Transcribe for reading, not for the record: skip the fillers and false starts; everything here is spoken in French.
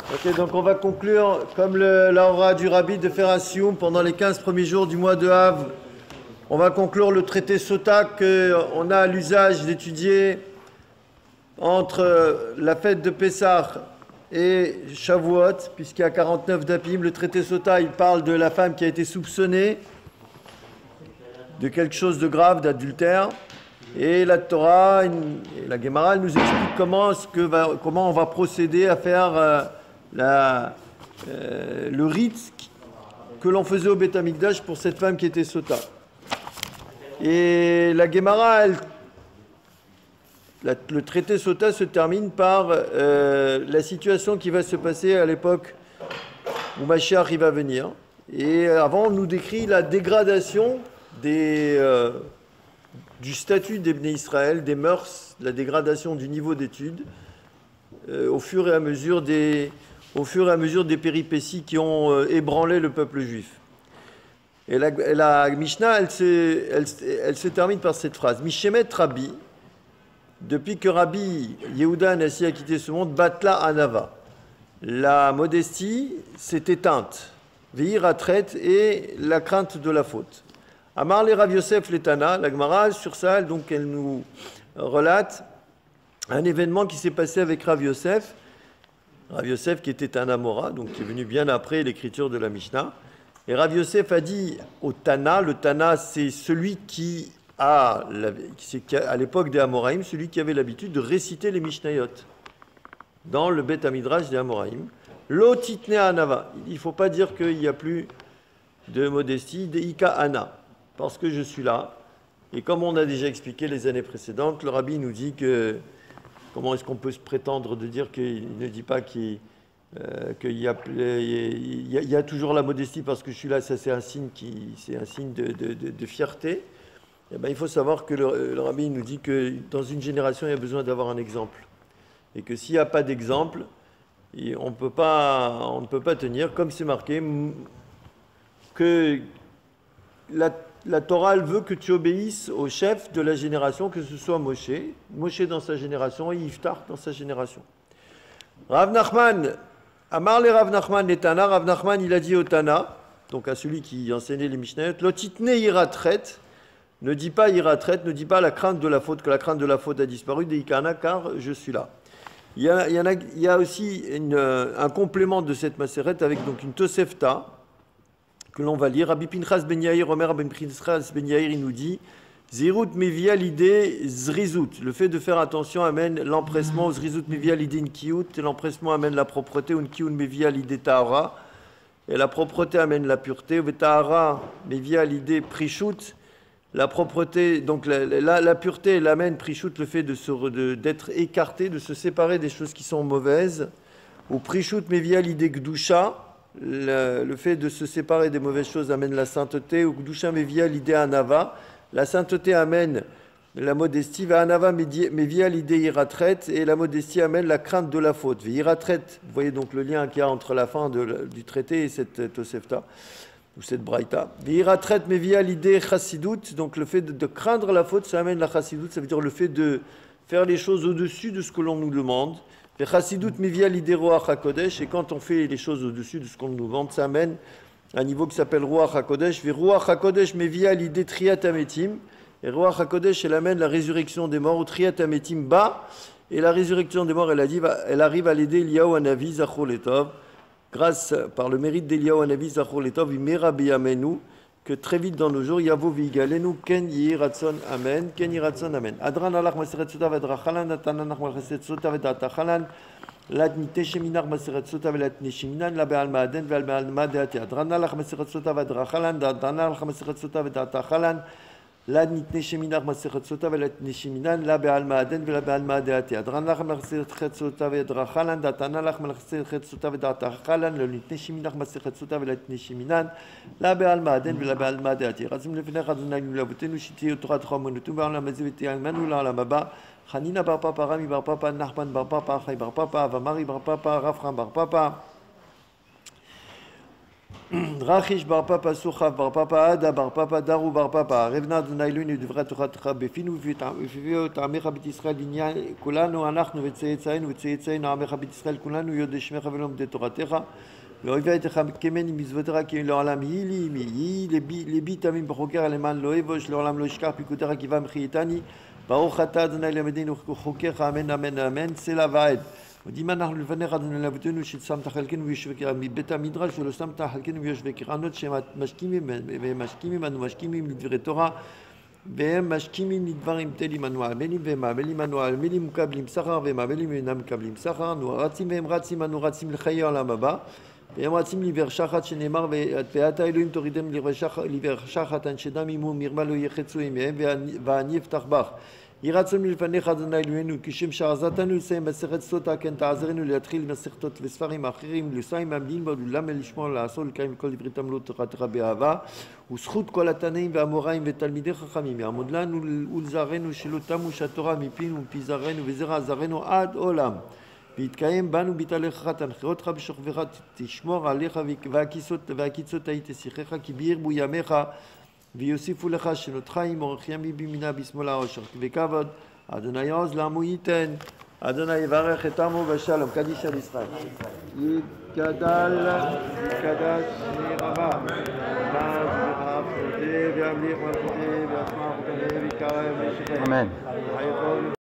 Ok, donc on va conclure, comme l'aura du Rabbi, de faire un sioum pendant les 15 premiers jours du mois de Av. On va conclure le traité Sota qu'on a l'usage d'étudier entre la fête de Pessah et Shavuot, puisqu'il y a 49 dapim. Le traité Sota, il parle de la femme qui a été soupçonnée de quelque chose de grave, d'adultère. Et la Torah, et la Gemara, elle nous explique comment on va procéder à faire le rite que l'on faisait au Beth Amikdash pour cette femme qui était Sota. Et la Gemara, le traité Sota se termine par la situation qui va se passer à l'époque où Mashiach va venir. Et avant, on nous décrit la dégradation du statut des Bnei Israël, des mœurs, la dégradation du niveau d'études, au fur et à mesure des péripéties qui ont ébranlé le peuple juif. Et la Mishnah, elle se termine par cette phrase. Mishemet Rabbi, depuis que Rabbi Yehuda Anassi a quitté ce monde, Batla Anava. La modestie s'est éteinte. Ve'ira trait et la crainte de la faute. Amar le Rav Yosef Letana, la Gemara, sur ça, donc elle nous relate un événement qui s'est passé avec Rav Yosef. Rav Yosef qui était un Amora, donc qui est venu bien après l'écriture de la Mishnah. Et Rav Yosef a dit au Tana, le Tana c'est celui qui à l'époque des Amoraïm, celui qui avait l'habitude de réciter les Mishnayot dans le Beth Amidrash des Amoraïm. Lo titne anava, il ne faut pas dire qu'il n'y a plus de modestie, de ika ana, parce que je suis là. Et comme on a déjà expliqué les années précédentes, le Rabbi nous dit que comment est-ce qu'on peut se prétendre de dire qu'il ne dit pas qu'il y a toujours la modestie parce que je suis là, ça c'est un signe de fierté. Et bien, il faut savoir que le Rabbi nous dit que dans une génération, il y a besoin d'avoir un exemple. Et que s'il n'y a pas d'exemple, on ne peut pas tenir, comme c'est marqué, que la Torah elle veut que tu obéisses au chef de la génération, que ce soit Moshe dans sa génération et Yiftar dans sa génération. Rav Nachman, Amar le Rav Nachman les Tana, Rav Nachman il a dit au Tana, donc à celui qui enseignait les Mishnayot, Lotitne ira traite, ne dis pas ira traite, ne dis pas la crainte de la faute, que la crainte de la faute a disparu, de Ikana, car je suis là. Il y a aussi un complément de cette macérette avec donc une Tosefta que l'on va lire. Rabbi Pinchas ben Yair, Omer ben Pinchas ben Yair, il nous dit Zirut mevia l'idée zrizut. Le fait de faire attention amène l'empressement. Zrizut mevia l'idée nkiut. L'empressement amène la propreté. Nkiut mevia l'idée tahara. Et la propreté amène la pureté. Tahara mevia l'idée prishut. La propreté, donc la pureté, elle amène prishut le fait d'être écarté, de se séparer des choses qui sont mauvaises. Ou prishut mevia l'idée gdusha. Le fait de se séparer des mauvaises choses amène la sainteté. Ou gdusha mevia l'idée anava. La sainteté amène la modestie. Va anava mevia l'idée iratret. Et la modestie amène la crainte de la faute. Iratret, vous voyez donc le lien qu'il y a entre la fin du traité et cette Tosefta. Ou cette braïta. Iratret mevia l'idée chassidut. Donc le fait de craindre la faute, ça amène la chassidut. Ça veut dire le fait de faire les choses au-dessus de ce que l'on nous demande. Chassidut mevia l'idée roach hakodesh. Et quand on fait les choses au-dessus de ce qu'on nous demande, ça amène un niveau qui s'appelle roach hakodesh. Roach hakodesh mevia l'idée triat ametim. Et roach hakodesh, elle amène la résurrection des morts. Ou triat ametim bas. Et la résurrection des morts, elle arrive à l'aider Eliyahu Hanavi Zachor Letov. Grâce, par le mérite d'Eliyahu Hanavi Zachor Letov, Imera biyamenu, que très vite dans nos jours, Yavo vigalenu, Ken yiratson amen, Ken yiratson amen. Adran alach maseret sota vedrachalan, Natanan alach maseret sota vedrachalan, Lad nite sheminar maseret sota velat neshiminan, La be'al ma'aden ve'al be'al ma'adeati. Adran alach maseret sota vedrachalan, Natanan alach maseret sota vedrachalan, Lad nitne sheminar maseret sota velat neshiminan, La be'al ma'aden ve'al be'al ma'adeati. Adran alach maseret sota vedrachalan, Natanan alach maseret sota vedrachalan, Le nitne sheminar maseret sota velat neshiminan, La be'al ma'aden ve'al be'al ma'adeati. Razim lefnech Adonai lavotenu shiti Torah tromonutu bar la maziveti almanu la maba. Hanina bar papa, Rami bar papa, Nachman bar papa, Chay bar papa, Avamari bar papa, Rafram bar papa. Rachish bar papa Sochav bar papa Ada bar papa Daru bar papa Revna Adonai Eloheinu devra Toratcha befinu v'viot Amecha b'It Yisrael inyan kulanu anachnu v'tzeitzayinu v'tzeitzayinu Amecha b'It Yisrael kulanu yodei Shmecha v'lomdei Toratecha ואויבי אתך כמני מזוותך כי לעולם היא לי היא לבי תמים בחוקר למען לא אבוש לעולם לא אשכח פיקודך כי בא מחייתני ברוך אתה אדוני למדנו חוקרך אמן אמן אמן סלע ועד. ודימה אנחנו לפניך אדוני לאבותינו ששמת חלקנו ויושבי מבית המדרש ולא שמת חלקנו ויושבי קרנות שהם משכימים אנו משכימים לדברי תורה והם משכימים לדברים תלים אנו עמלים והם עמלים אנו עמלים מקבלים שכר והם עמלים אינם מקבלים שכר אנו רצים והם רצים אנו רצים לחיי העולם הבא והם רצים לעבר שחת שנאמר ואת האלוהים תורידם לעבר שחת אנשי דם עמו מרמה לא יחצו עמהם ואני אפתח בך יהי רצון מלפניך אדוני אלוהינו כשם שעזרתנו לסיים מסכת סוטה כן תעזרנו להתחיל מסכתות וספרים אחרים לסיים מאמנים וללמד לשמור לעשות לקיים כל דברי תמלות תורתך באהבה וזכות כל התנאים והאמוראים ותלמידי חכמים יעמוד לנו ולזרענו שלא תמוש התורה מפינו ומפי זרענו וזרע זרענו עד עולם ויתקיים בנו בתהלכך תנחה אותך בשוכבך תשמור עליך והקיצות היית שיחך כי בירבו ימיך ויוסיפו לך שנותך עם אורך ימי בימינה בשמאלה עושר וכבוד אדוני יעוז לעמו ייתן אדוני יברך את עמו בשלום קדיש על ישראל יתגדל יקדש רבה וימליך מלכותי וישמח ויקרא ימי שכם אמן